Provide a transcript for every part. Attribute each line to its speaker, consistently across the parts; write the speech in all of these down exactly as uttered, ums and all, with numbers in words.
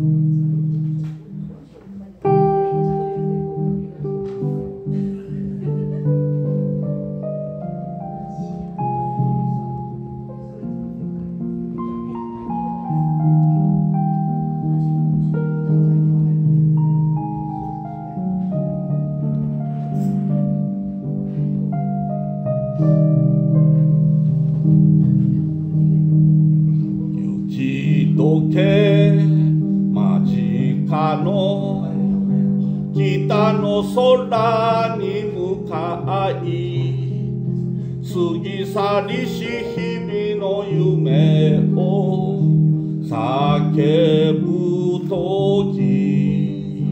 Speaker 1: 時計間近の北の空に向かい過ぎ去りし日々の夢を叫ぶとき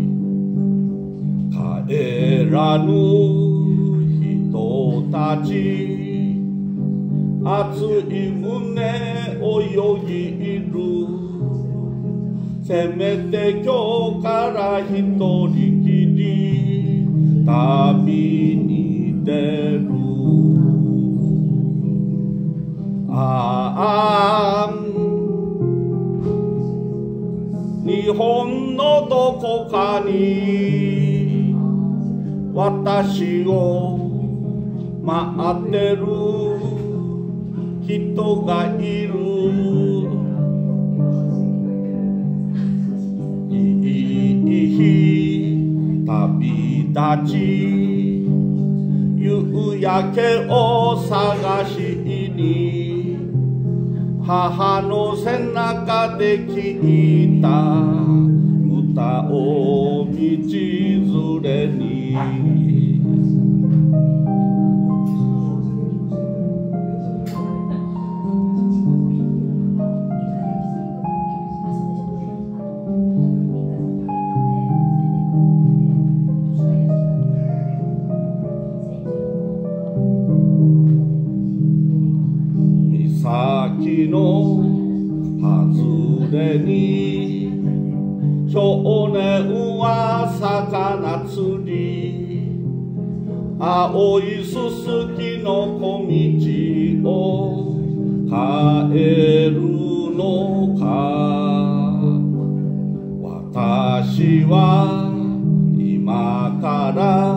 Speaker 1: 帰らぬ人たち熱い胸をよぎるせめて今日から一人きり旅に出るああ日本のどこかに私を待ってる人がいる旅立ち夕焼けを探しに母の背中で聞いた歌を道連れに岬の外れに少年は魚釣り青いすすきの小道を帰るのか私は今から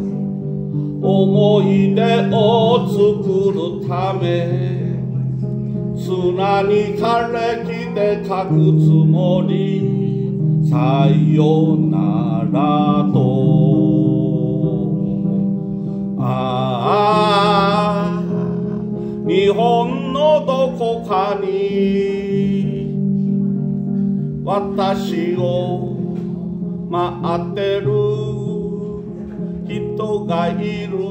Speaker 1: 思い出を作るため砂に枯れ木で書くつもりさよならとああ日本のどこかに私を待ってる人がいる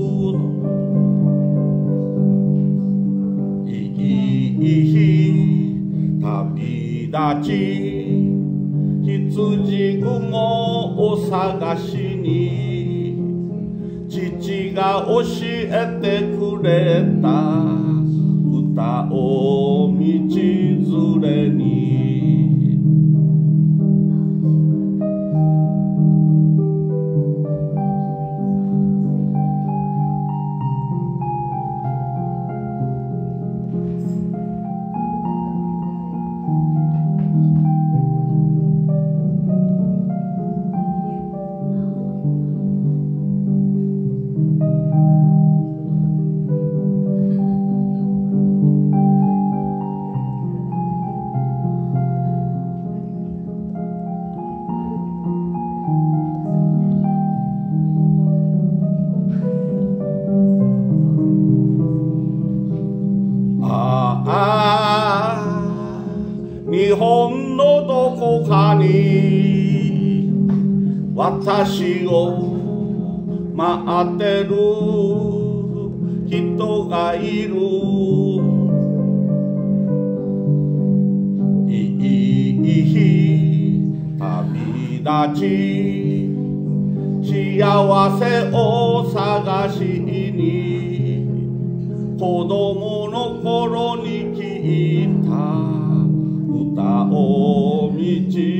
Speaker 1: 旅立ち羊雲を探しに父が教えてくれた歌を道連れに日本のどこかに私を待ってる人がいるいい旅立ち幸せを探しに子供の頃に聞いた歌を道